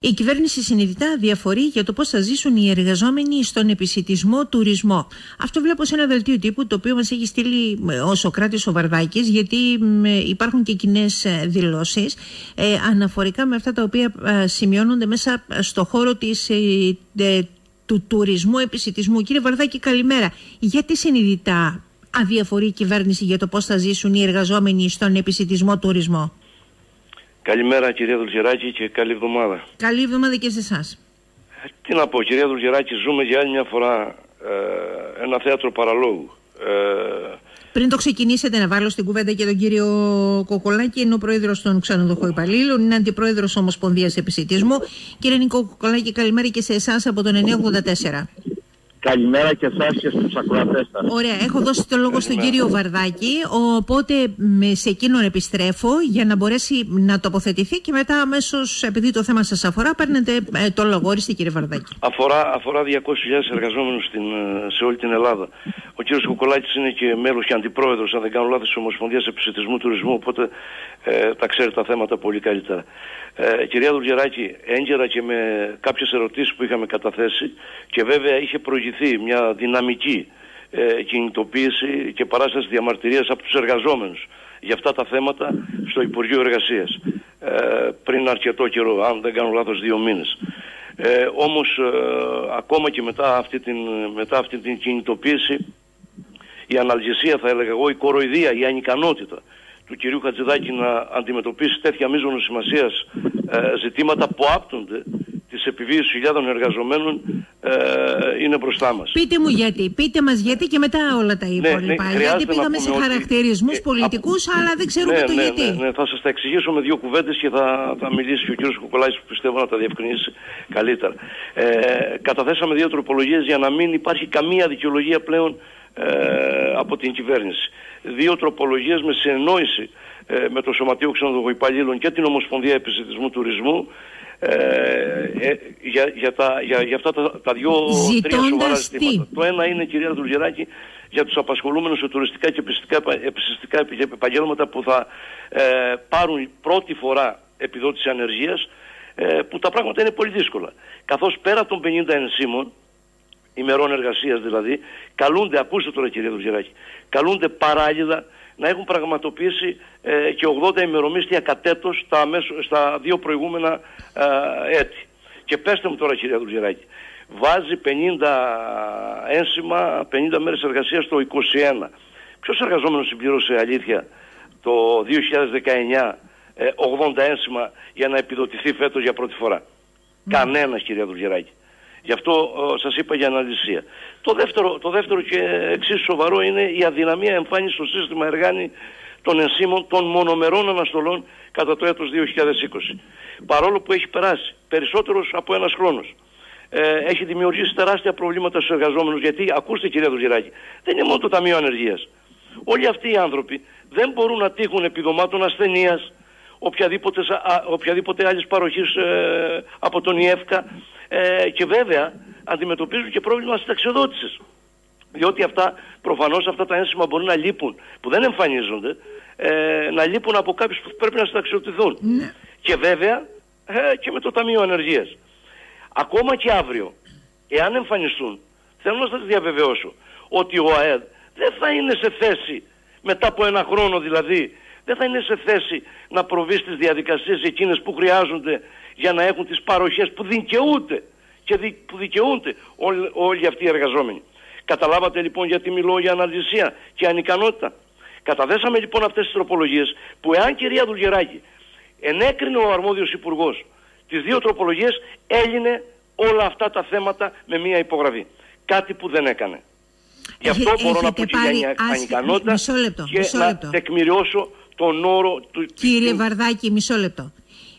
Η κυβέρνηση συνειδητά διαφορεί για το πώς θα ζήσουν οι εργαζόμενοι στον επισιτισμό τουρισμό. Αυτό βλέπω σε ένα δελτίο τύπου το οποίο μας έχει στείλει ο Σωκράτης ο Βαρδάκης, γιατί υπάρχουν και κοινές δηλώσεις αναφορικά με αυτά τα οποία σημειώνονται μέσα στο χώρο του τουρισμού, επισιτισμού. Κύριε Βαρδάκη, καλημέρα. Γιατί συνειδητά αδιαφορεί η κυβέρνηση για το πώς θα ζήσουν οι εργαζόμενοι στον επισιτισμό τουρισμό? Καλημέρα κυρία Δουλγεράκη και καλή εβδομάδα. Καλή εβδομάδα και σε εσάς. Τι να πω κυρία Δουλγεράκη, ζούμε για άλλη μια φορά ένα θέατρο παραλόγου. Πριν το ξεκινήσετε να βάλω στην κουβέντα και τον κύριο Κοκολάκη, είναι ο πρόεδρος των ξενοδοχοϊπαλλήλων, είναι αντιπρόεδρος Ομοσπονδίας Επισιτισμού. Κύριε Νίκο Κοκολάκη, καλημέρα και σε εσάς από τον 984. Καλημέρα και εσάς και στους ακροατές σας. Ωραία, έχω δώσει το λόγο στον κύριο Βαρδάκη, οπότε σε εκείνον επιστρέφω για να μπορέσει να τοποθετηθεί και μετά αμέσως, επειδή το θέμα σας αφορά, παίρνετε το λόγο. Ορίστε κύριε Βαρδάκη. Αφορά 200.000 εργαζόμενους σε όλη την Ελλάδα. Ο κύριος Κοκολάκης είναι και μέλος και αντιπρόεδρος, αν δεν κάνω λάθος, της Ομοσπονδίας Επισιτισμού Τουρισμού, οπότε τα ξέρει τα θέματα πολύ καλύτερα. Κυρία Δουλγεράκη, έγκαιρα και με κάποιες ερωτήσεις που είχαμε καταθέσει, και βέβαια είχε προηγηθεί μια δυναμική κινητοποίηση και παράσταση διαμαρτυρίας από τους εργαζόμενους για αυτά τα θέματα στο Υπουργείο Εργασίας πριν αρκετό καιρό, αν δεν κάνω λάθος 2 μήνες. Όμως ακόμα και μετά αυτή την κινητοποίηση, η αναλγεσία, θα έλεγα εγώ, η κοροϊδία, η ανικανότητα του κυρίου Χατζηδάκη να αντιμετωπίσει τέτοια μείζωνος σημασίας ζητήματα που άπτονται της επιβίωσης χιλιάδων εργαζομένων είναι μπροστά μας. Πείτε μας γιατί και μετά όλα τα υπόλοιπα. Γιατί πήγαμε σε χαρακτηρισμούς πολιτικούς, αλλά δεν ξέρουμε το γιατί. Ναι, θα σας τα εξηγήσω με 2 κουβέντες και θα μιλήσει και ο κύριος Κοκολάκης, που πιστεύω να τα διευκρινίσει καλύτερα. Καταθέσαμε 2 τροπολογίες για να μην υπάρχει καμία δικαιολογία πλέον από την κυβέρνηση. 2 τροπολογίες με συνεννόηση με το Σωματείο Ξενοδοχοϊπαλλήλων και την Ομοσπονδία Επισιτισμού Τουρισμού για αυτά τα 2-3 σοβαρά ζητήματα. Το ένα είναι, κυρία Δουλγεράκη, για τους απασχολούμενους σε τουριστικά και επισιτιστικά επαγγέλματα που θα πάρουν πρώτη φορά επιδότηση ανεργίας, που τα πράγματα είναι πολύ δύσκολα. Καθώς πέρα των 50 ενσύμων, ημερών εργασίας δηλαδή, καλούνται, ακούστε τώρα κυρία Δουλγεράκη, καλούνται παράλληλα να έχουν πραγματοποιήσει και 80 ημερομίσθια κατ' έτος στα 2 προηγούμενα έτη. Και πέστε μου τώρα κυρία Δουλγεράκη, βάζει 50 ένσημα, 50 μέρες εργασίας το 21. Ποιος εργαζόμενος συμπλήρωσε αλήθεια το 2019 80 ένσημα για να επιδοτηθεί φέτος για πρώτη φορά? Κανένας, κυρία Δουλγεράκη. Γι' αυτό σας είπα για αναλυσία. Το δεύτερο και εξίσου σοβαρό είναι η αδυναμία εμφάνιση στο σύστημα εργάνη των ενσύμων των μονομερών αναστολών κατά το έτος 2020. Παρόλο που έχει περάσει περισσότερος από ένας χρόνος, έχει δημιουργήσει τεράστια προβλήματα στους εργαζόμενους, γιατί, ακούστε κυρία Δουλγεράκη, δεν είναι μόνο το Ταμείο Ανεργίας. Όλοι αυτοί οι άνθρωποι δεν μπορούν να τύχουν επιδομάτων ασθενείας, οποιαδήποτε άλλης παροχής από τον ΙΕΦΚΑ, και βέβαια αντιμετωπίζουν και πρόβλημα συνταξιοδότησης. Διότι προφανώς αυτά τα ένσημα μπορεί να λείπουν, που δεν εμφανίζονται, να λείπουν από κάποιους που πρέπει να συνταξιοδοτηθούν. Ναι. Και βέβαια και με το Ταμείο Ανεργίας. Ακόμα και αύριο, εάν εμφανιστούν, θέλω να σας διαβεβαιώσω ότι ο ΑΕΔ δεν θα είναι σε θέση, μετά από 1 χρόνο δηλαδή, δεν θα είναι σε θέση να προβεί στις διαδικασίες εκείνες που χρειάζονται για να έχουν τις παροχές που δικαιούνται που δικαιούνται όλοι αυτοί οι εργαζόμενοι. Καταλάβατε λοιπόν γιατί μιλώ για αναλυσία και ανικανότητα? Καταθέσαμε λοιπόν αυτές τις τροπολογίες που, εάν κυρία Δουλγεράκη ενέκρινε ο αρμόδιος υπουργός τις 2 τροπολογίες, έλυνε όλα αυτά τα θέματα με μία υπογραφή. Κάτι που δεν έκανε. Γι' αυτό μπορώ να πω και για ανικανότητα και να τεκμηριώσω τον όρο του... Κύριε Βαρδάκη, μισό λεπτό.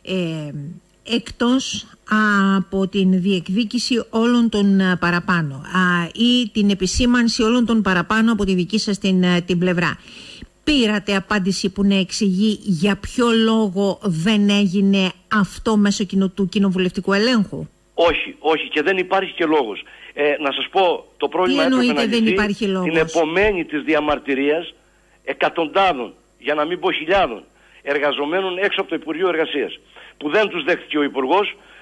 Εκτός από την διεκδίκηση όλων των παραπάνω ή την επισήμανση όλων των παραπάνω από τη δική σας την πλευρά, πήρατε απάντηση που να εξηγεί για ποιο λόγο δεν έγινε αυτό μέσω του κοινοβουλευτικού ελέγχου? Όχι, και δεν υπάρχει και λόγος. Να σας πω, το πρόβλημα έπρεπε να λυθεί την επομένη της διαμαρτυρίας εκατοντάδων, για να μην πω χιλιάδων, εργαζομένων έξω από το Υπουργείο Εργασίας, που δεν τους δέχτηκε ο Υπουργός,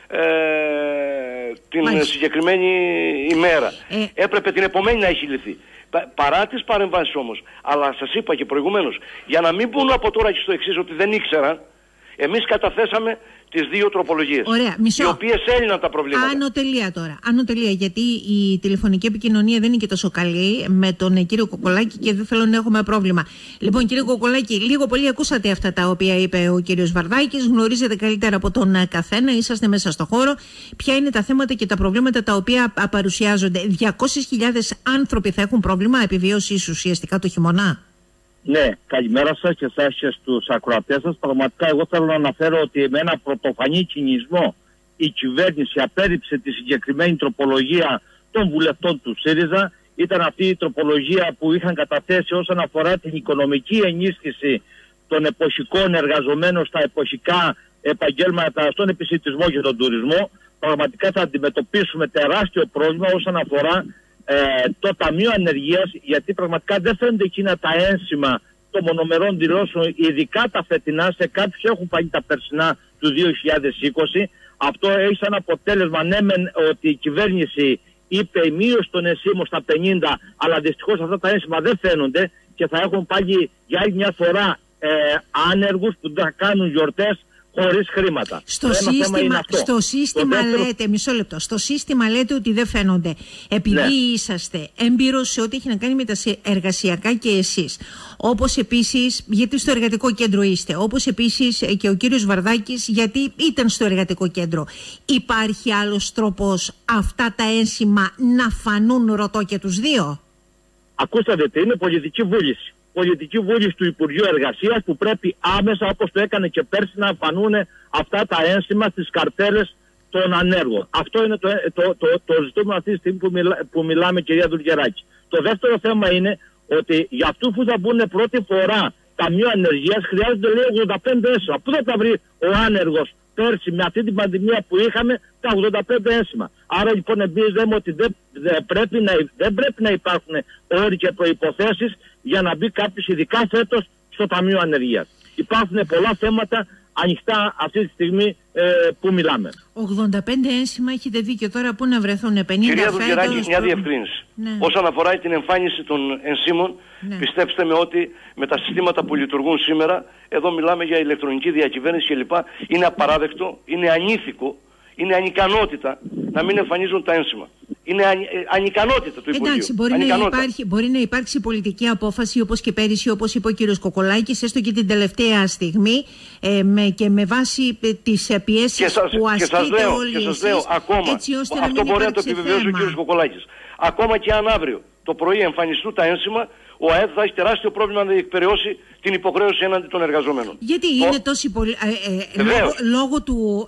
την συγκεκριμένη ημέρα. Έπρεπε την επομένη να έχει λυθεί. Παρά τις παρεμβάσεις όμως, αλλά σας είπα και προηγουμένως, για να μην πούν από τώρα και στο εξής ότι δεν ήξεραν, εμείς καταθέσαμε τις 2 τροπολογίες. Ωραία, μισό. Οι οποίες έλυναν τα προβλήματα. Άνω τελεία τώρα. Άνω τελεία, γιατί η τηλεφωνική επικοινωνία δεν είναι και τόσο καλή με τον κύριο Κοκολάκη και δεν θέλω να έχουμε πρόβλημα. Λοιπόν, κύριε Κοκολάκη, λίγο πολύ ακούσατε αυτά τα οποία είπε ο κύριος Βαρδάκης. Γνωρίζετε καλύτερα από τον καθένα, είσαστε μέσα στο χώρο. Ποια είναι τα θέματα και τα προβλήματα τα οποία παρουσιάζονται? 200.000 άνθρωποι θα έχουν πρόβλημα επιβίωσης ουσιαστικά το χειμώνα. Ναι, καλημέρα σας και εσάς και στους ακροατές σας. Πραγματικά εγώ θέλω να αναφέρω ότι με ένα πρωτοφανή κινησμό η κυβέρνηση απέρριψε τη συγκεκριμένη τροπολογία των βουλευτών του ΣΥΡΙΖΑ. Ήταν αυτή η τροπολογία που είχαν καταθέσει όσον αφορά την οικονομική ενίσχυση των εποχικών εργαζομένων στα εποχικά επαγγέλματα, στον επισιτισμό και τον τουρισμό. Πραγματικά θα αντιμετωπίσουμε τεράστιο πρόβλημα όσον αφορά το Ταμείο Ανεργίας, γιατί πραγματικά δεν φαίνονται εκείνα τα ένσημα των μονομερών δηλώσεων, ειδικά τα φετινά, σε κάποιους έχουν φανεί τα περσινά του 2020. Αυτό έχει σαν αποτέλεσμα, ναι μεν ότι η κυβέρνηση είπε η μείωση των ενσύμων στα 50, αλλά δυστυχώς αυτά τα ένσημα δεν φαίνονται και θα έχουν πάλι για άλλη μια φορά άνεργους που θα κάνουν γιορτές χωρίς χρήματα. Στο σύστημα λέτε, μισό λεπτό, στο σύστημα λέτε ότι δεν φαίνονται. Επειδή είσαστε έμπειρος σε ό,τι έχει να κάνει με τα εργασιακά και εσείς, όπως επίσης, γιατί στο εργατικό κέντρο είστε, όπως επίσης και ο κύριος Βαρδάκης, γιατί ήταν στο εργατικό κέντρο. Υπάρχει άλλος τρόπος αυτά τα ένσημα να φανούν, ρωτώ και τους δύο? Ακούστε, είναι πολιτική βούληση. Πολιτική βούληση του Υπουργείου Εργασίας που πρέπει άμεσα, όπως το έκανε και πέρσι, να φανούν αυτά τα ένσημα στις καρτέλες των ανέργων. Αυτό είναι το ζητούμενο αυτή τη στιγμή που μιλάμε, κυρία Δουλγεράκη. Το δεύτερο θέμα είναι ότι για αυτούς που θα μπουν πρώτη φορά Ταμείο Ανεργίας χρειάζονται λέει 85 ένσημα. Πού θα τα βρει ο άνεργος πέρσι με αυτή την πανδημία που είχαμε τα 85 ένσημα? Άρα λοιπόν εμείς λέμε ότι δεν πρέπει να υπάρχουν όροι και προϋποθέσεις για να μπει κάποιος ειδικά φέτος στο Ταμείο Ανεργίας. Υπάρχουν πολλά θέματα ανοιχτά αυτή τη στιγμή που μιλάμε. 85 ένσημα, έχετε δίκιο. Τώρα πού να βρεθούν 50? Κυρία Δουλγεράκη, μια διευκρίνηση. Ναι. Όσον αφορά την εμφάνιση των ενσύμων, πιστέψτε με ότι με τα συστήματα που λειτουργούν σήμερα, εδώ μιλάμε για ηλεκτρονική διακυβέρνηση κλπ. Είναι απαράδεκτο, είναι ανήθικο, είναι ανικανότητα να μην εμφανίζουν τα ένσημα. Είναι ανικανότητα του Υπουργείου. Εντάξει, μπορεί να υπάρξει πολιτική απόφαση, όπως και πέρυσι, όπως είπε ο κύριος Κοκολάκης, έστω και την τελευταία στιγμή, και με βάση τις πιέσεις που ασκείτε όλοι εσείς. Και σας λέω ακόμα, αυτό μπορεί να το επιβεβαιώσει ο κύριος Κοκολάκης. Ακόμα και αν αύριο το πρωί εμφανιστούν τα ένσημα, ο ΑΕΔ θα έχει τεράστιο πρόβλημα να διεκπεραιώσει την υποχρέωση έναντι των εργαζομένων. Γιατί είναι τόσοι πολλοί? Λόγω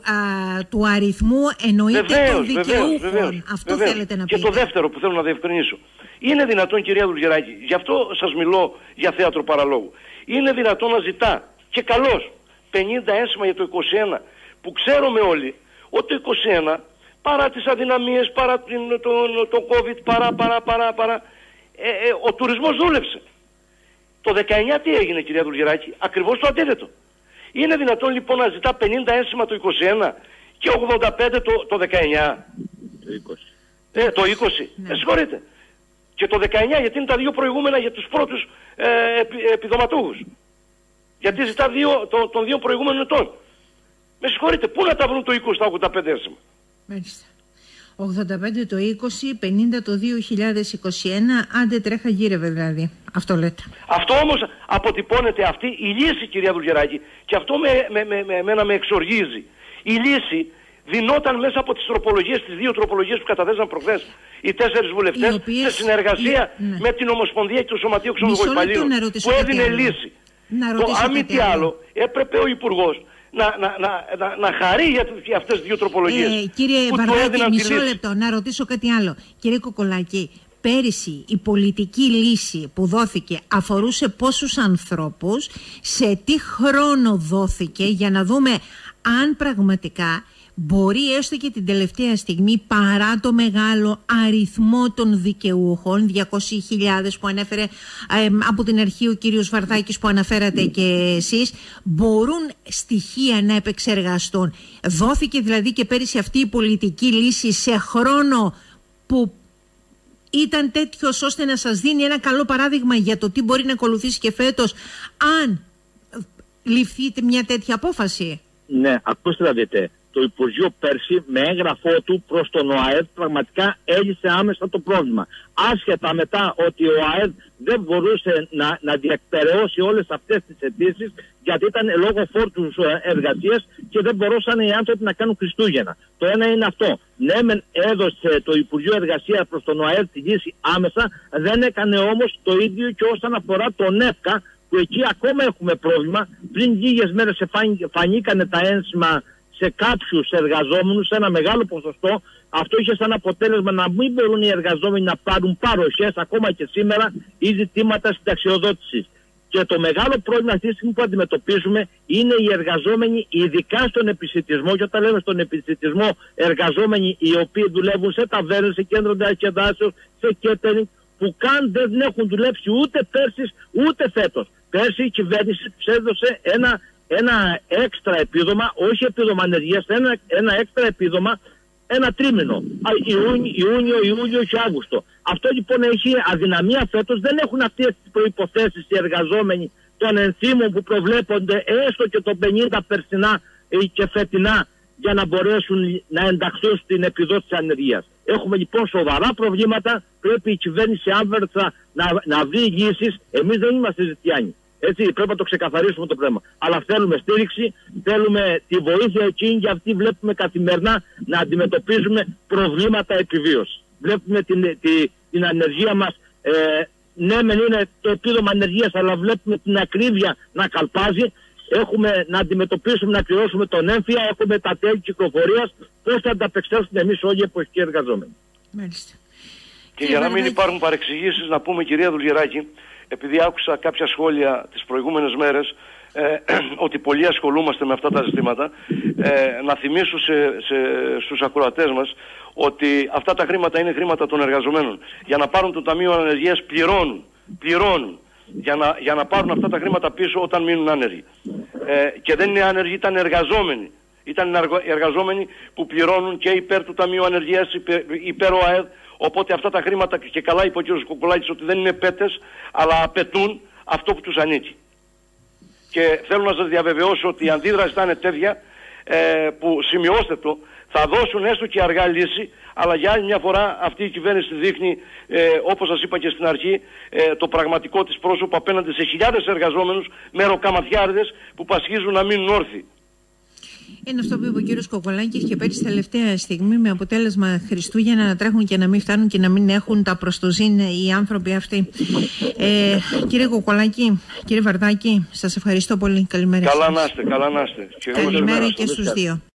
του αριθμού εννοείται των δικαιούχων. Αυτό θέλετε να πείτε? Και το δεύτερο που θέλω να διευκρινίσω. Είναι δυνατόν, κυρία Δουλγεράκη, γι' αυτό σας μιλώ για θέατρο παραλόγου, είναι δυνατόν να ζητά και καλώς 50 ένσημα για το 21, που ξέρουμε όλοι ότι το 21 παρά τις αδυναμίες, παρά το COVID, παρά ο τουρισμός δούλεψε. Το 19 τι έγινε, κυρία Δουλγεράκη? Ακριβώς το αντίθετο. Είναι δυνατόν λοιπόν να ζητά 50 ένσημα το 21 και 85 το 19? Το 20. Συγχωρείτε. Και το 19, γιατί είναι τα δύο προηγούμενα για τους πρώτους επιδοματούχους. Γιατί ζητά των δύο προηγούμενων ετών. Με συγχωρείτε, πού να τα βρουν το 20 τα 85 ένσημα? Μάλιστα. 85 το 20, 50 το 2021, άντε τρέχα γύρευε δηλαδή. Αυτό λέτε. Αυτό όμως αποτυπώνεται αυτή η λύση, κυρία Δουλγεράκη, και αυτό εμένα με εξοργίζει. Η λύση δινόταν μέσα από τις τροπολογίες, τις 2 τροπολογίες που καταθέσαν προχθές οι 4 βουλευτές, σε συνεργασία με την Ομοσπονδία και το Σωματείο Ξενοδοχοϊπαλλήλων, που έδινε λύση. Αν μη τι άλλο, έπρεπε ο Υπουργός να χαρεί για αυτές τις 2 τροπολογίες. Κύριε Βαρδάκη, μισό λεπτό, να ρωτήσω κάτι άλλο. Κύριε Κοκολάκη, πέρυσι η πολιτική λύση που δόθηκε αφορούσε πόσους ανθρώπους, σε τι χρόνο δόθηκε, για να δούμε αν πραγματικά μπορεί έστω και την τελευταία στιγμή, παρά το μεγάλο αριθμό των δικαιούχων, 200.000 που ανέφερε από την αρχή ο κύριος Βαρδάκης, που αναφέρατε και εσείς, μπορούν στοιχεία να επεξεργαστούν? Δόθηκε δηλαδή και πέρυσι αυτή η πολιτική λύση σε χρόνο που ήταν τέτοιος ώστε να σας δίνει ένα καλό παράδειγμα για το τι μπορεί να ακολουθήσει και φέτος, αν ληφθεί μια τέτοια απόφαση? Ναι, ακούστε να δείτε. Το Υπουργείο πέρσι με έγγραφό του προς τον ΟΑΕΔ πραγματικά έλυσε άμεσα το πρόβλημα. Άσχετα μετά ότι ο ΟΑΕΔ δεν μπορούσε να διεκπεραιώσει όλες αυτές τις αιτήσεις, γιατί ήταν λόγω φόρτου εργασίας και δεν μπορούσαν οι άνθρωποι να κάνουν Χριστούγεννα. Το ένα είναι αυτό. Ναι, μεν έδωσε το Υπουργείο Εργασίας προς τον ΟΑΕΔ τη λύση άμεσα, δεν έκανε όμως το ίδιο και όσον αφορά τον ΕΦΚΑ, που εκεί ακόμα έχουμε πρόβλημα. Πριν λίγες μέρες φανήκανε τα ένσημα σε κάποιους εργαζόμενους, σε ένα μεγάλο ποσοστό. Αυτό είχε σαν αποτέλεσμα να μην μπορούν οι εργαζόμενοι να πάρουν παροχές ακόμα και σήμερα ή ζητήματα συνταξιοδότησης. Και το μεγάλο πρόβλημα αυτή τη στιγμή που αντιμετωπίζουμε είναι οι εργαζόμενοι, ειδικά στον επισιτισμό. Και όταν λέμε στον επισιτισμό, εργαζόμενοι οι οποίοι δουλεύουν σε ταβέρνες, σε κέντρα διασκεδάσεως, σε catering, που καν δεν έχουν δουλέψει ούτε πέρσι ούτε φέτος. Πέρσι η κυβέρνηση τους έδωσε ένα έξτρα επίδομα, όχι επίδομα ανεργίας, ένα έξτρα επίδομα, ένα τρίμηνο. Ιούνιο, Ιούλιο και Αύγουστο. Αυτό λοιπόν έχει αδυναμία φέτος. Δεν έχουν αυτές τις προϋποθέσεις οι εργαζόμενοι των ενθύμων που προβλέπονται έστω και το 50 περσινά και φετινά, για να μπορέσουν να ενταχθούν στην επιδότηση ανεργίας. Έχουμε λοιπόν σοβαρά προβλήματα. Πρέπει η κυβέρνηση άμεσα να βρει λύσεις. Εμείς δεν είμαστε ζητιάνοι. Έτσι, πρέπει να το ξεκαθαρίσουμε το θέμα. Αλλά θέλουμε στήριξη, θέλουμε τη βοήθεια εκείνη, και αυτή βλέπουμε καθημερινά να αντιμετωπίζουμε προβλήματα επιβίωσης. Βλέπουμε την ανεργία μας. Ναι, μεν είναι το επίδομα ανεργίας, αλλά βλέπουμε την ακρίβεια να καλπάζει. Έχουμε να αντιμετωπίσουμε, να πληρώσουμε τον έμφυα, έχουμε τα τέλη κυκλοφορίας. Πώς θα ανταπεξέλθουμε εμείς όλοι οι εποχικοί εργαζόμενοι? Μάλιστα. Και για να μην υπάρχουν παρεξηγήσεις, να πούμε, κυρία Δουλγεράκη, επειδή άκουσα κάποια σχόλια τις προηγούμενες μέρες ότι πολλοί ασχολούμαστε με αυτά τα ζητήματα, να θυμίσω στους ακροατές μας ότι αυτά τα χρήματα είναι χρήματα των εργαζομένων. Για να πάρουν το Ταμείο Ανεργίας πληρώνουν για να πάρουν αυτά τα χρήματα πίσω όταν μείνουν άνεργοι. Και δεν είναι άνεργοι, ήταν εργαζόμενοι. Ήταν εργαζόμενοι που πληρώνουν και υπέρ του Ταμείου Ανεργίας, υπέρ ΟΑΕΔ. Οπότε αυτά τα χρήματα, και καλά είπε ο κ. Κοκολάκης ότι δεν είναι πέτες, αλλά απαιτούν αυτό που τους ανήκει. Και θέλω να σας διαβεβαιώσω ότι η αντίδραση θα είναι τέτοια, που, σημειώστε το, θα δώσουν έστω και αργά λύση, αλλά για άλλη μια φορά αυτή η κυβέρνηση δείχνει, όπως σας είπα και στην αρχή, το πραγματικό της πρόσωπο απέναντι σε χιλιάδες εργαζόμενους μεροκαματιάριδες που πασχίζουν να μείνουν όρθιοι. Είναι αυτό που είπε ο κύριος Κοκολάκης και πέρυσι τελευταία στιγμή, με αποτέλεσμα Χριστούγεννα να τρέχουν και να μην φτάνουν και να μην έχουν τα προστοζήν οι άνθρωποι αυτοί. Κύριε Κοκολάκη, κύριε Βαρδάκη, σας ευχαριστώ πολύ. Καλημέρα. Καλά να είστε, καλά να είστε. Καλημέρα και στους δύο.